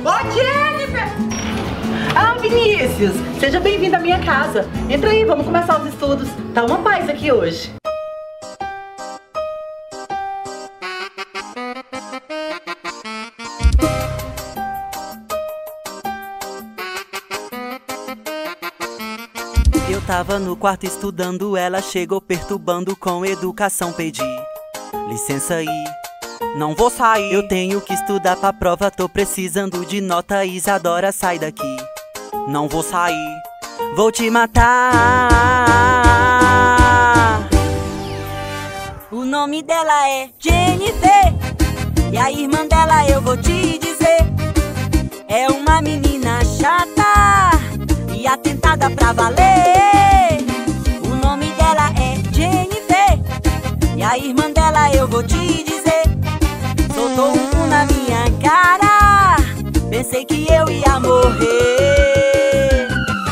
Ô, Jennifer! Ah, Vinícius, seja bem-vindo à minha casa. Entra aí, vamos começar os estudos. Tá uma paz aqui hoje. Eu tava no quarto estudando, ela chegou perturbando com educação, pedi licença aí, não vou sair. Eu tenho que estudar pra prova, tô precisando de nota. Isadora, sai daqui, não vou sair, vou te matar. O nome dela é Jennifer, e a irmã dela eu vou te dizer, é uma menina chata e atentada pra valer. O nome dela é Jennifer, e a irmã dela eu vou te dizer, soltou um pum na minha cara, pensei que eu ia morrer.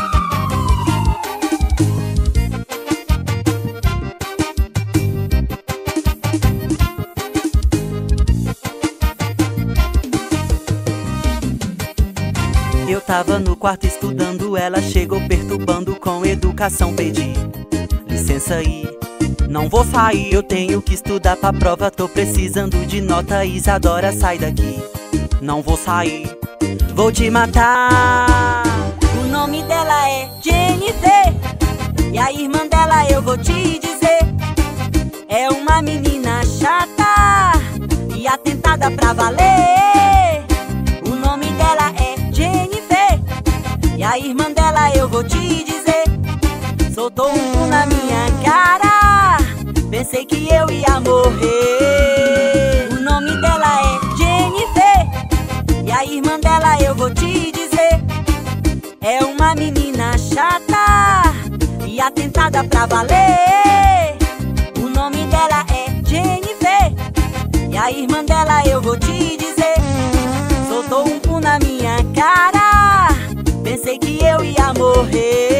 Eu tava no quarto estudando, ela chegou perturbando com educação, pedi licença aí, não vou sair. Eu tenho que estudar pra prova, tô precisando de nota. Isadora, sai daqui, não vou sair, vou te matar. O nome dela é Jennifer, e a irmã dela eu vou te dizer, é uma menina chata e atentada pra valer. O nome dela é Jennifer, e a irmã dela eu vou te dizer, soltou um pum na minha cara, pensei que eu ia morrer. O nome dela é Jennifer, e a irmã dela eu vou te dizer, é uma menina chata e atentada pra valer. O nome dela é Jennifer, e a irmã dela eu vou te dizer, soltou um pum na minha cara, pensei que eu ia morrer.